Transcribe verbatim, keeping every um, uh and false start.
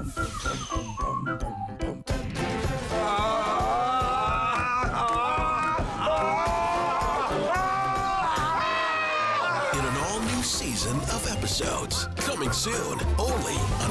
In an all-new season of episodes, coming soon, only on